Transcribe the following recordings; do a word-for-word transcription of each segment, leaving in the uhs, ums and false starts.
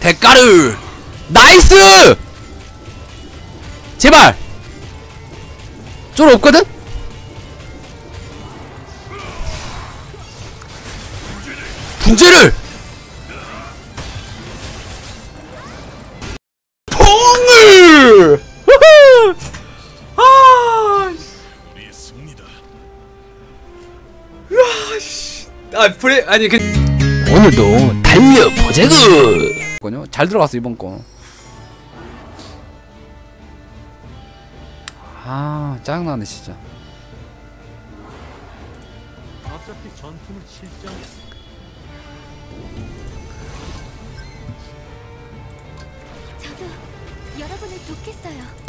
대가르 나이스! 제발! 쫄 없거든? 붕제를! 퐁을! 아, 아, 프레, 아니, 그. 오늘도 달려보자구! 잘 들어갔어, 이번 거. 아, 짜증나네, 진짜. 어차피 전투는 실전이야. 저도 여러분을 돕겠어요.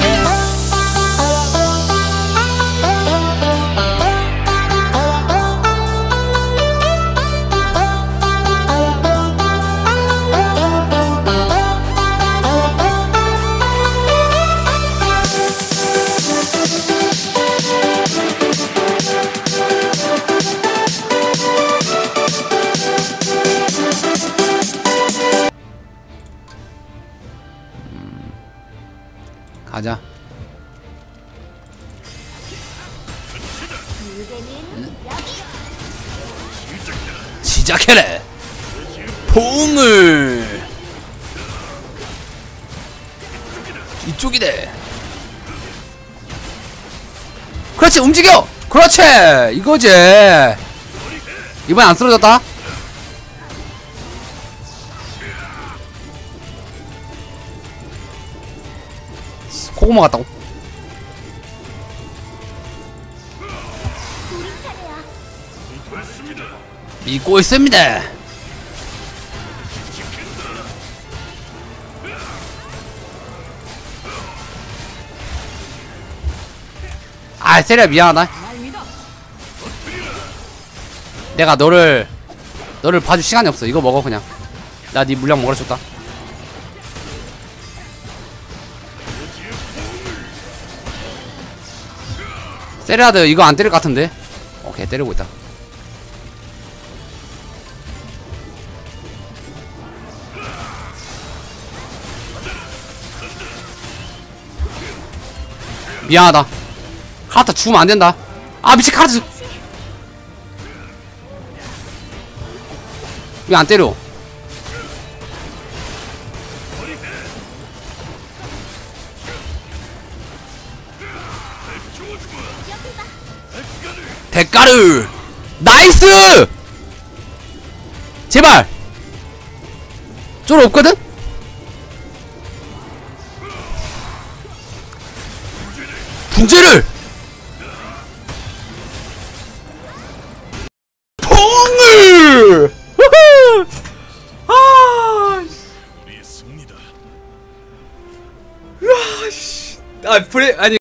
가자. 시작해라. 봉을 이쪽이래. 그렇지, 움직여. 그렇지, 이거지. 이번엔 안 쓰러졌다. 고구마 같다고. 믿고 있습니다. 아, 세리야 미안하다. 내가 너를 너를 봐줄 시간이 없어. 이거 먹어 그냥. 나 네 물량 먹으러 줬다. 세리아드 이거 안 때릴 것 같은데? 오케이, 때리고 있다. 미안하다. 카르타 죽으면 안 된다. 아, 미친 카르타. 왜 안 때려? 대가르 나이스! 제발! 쫄 없거든? 붕제를! 퐁을! 아, 아, 프레, 아니.